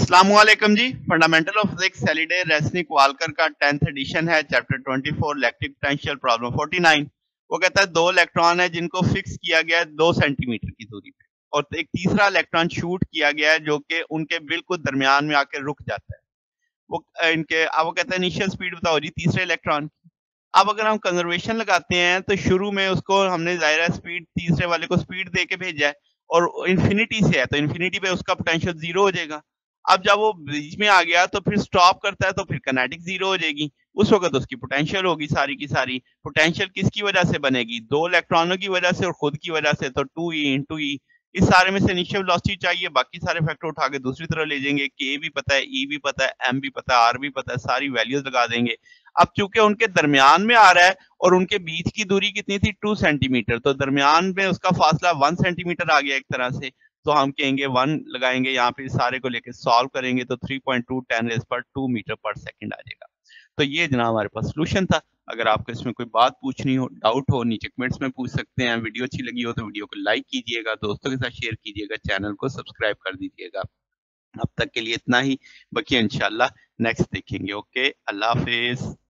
अस्सलाम वालेकुम जी। Fundamental of physics Halliday Resnick Walker का 10th एडिशन है, चैप्टर 24 इलेक्ट्रिक पोटेंशियल प्रॉब्लम 49। वो कहता है दो इलेक्ट्रॉन है जिनको फिक्स किया गया है 2 सेंटीमीटर की दूरी पे, और एक तीसरा इलेक्ट्रॉन शूट किया गया है जो कि उनके बिल्कुल दरमियान में आकर रुक जाता है। वो इनके अब वो कहता है इनिशियल स्पीड बताओ जी तीसरे इलेक्ट्रॉन की। अब अगर हम कंजर्वेशन लगाते हैं तो शुरू में उसको हमने ज़ाहिर है स्पीड तीसरे वाले को स्पीड दे के भेजा है और इन्फिनिटी से है तो इन्फिनिटी पे उसका पोटेंशियल जीरो हो जाएगा। अब जब वो बीच में आ गया तो फिर स्टॉप करता है तो फिर किनेटिक जीरो हो जाएगी। उस वक्त उसकी पोटेंशियल होगी सारी की सारी। पोटेंशियल किसकी वजह से बनेगी? दो इलेक्ट्रॉनों की वजह से और खुद की वजह से, तो 2e इंटू ई। इस सारे में से इनिशियल वेलोसिटी चाहिए, बाकी सारे फैक्टर उठा के दूसरी तरफ ले जाएंगे। के भी पता है, ई भी पता है, एम भी पता है, आर भी पता है, सारी वैल्यूज लगा देंगे। अब चूंकि उनके दरमियान में आ रहा है और उनके बीच की दूरी कितनी थी 2 सेंटीमीटर, तो दरमियान में उसका फासला 1 सेंटीमीटर आ गया एक तरह से। तो हम कहेंगे 1 लगाएंगे यहाँ पे, सारे को लेके सॉल्व करेंगे तो 3.2 10⁻² मीटर पर सेकंड आ जाएगा। तो ये जनाब हमारे पास सोल्यूशन था। अगर आपको इसमें कोई बात पूछनी हो, डाउट हो, नीचे कमेंट्स में पूछ सकते हैं। वीडियो अच्छी लगी हो तो वीडियो को लाइक कीजिएगा, दोस्तों के साथ शेयर कीजिएगा, चैनल को सब्सक्राइब कर दीजिएगा। अब तक के लिए इतना ही, बाकी इंशाल्लाह नेक्स्ट देखेंगे। ओके, अल्लाह हाफिज।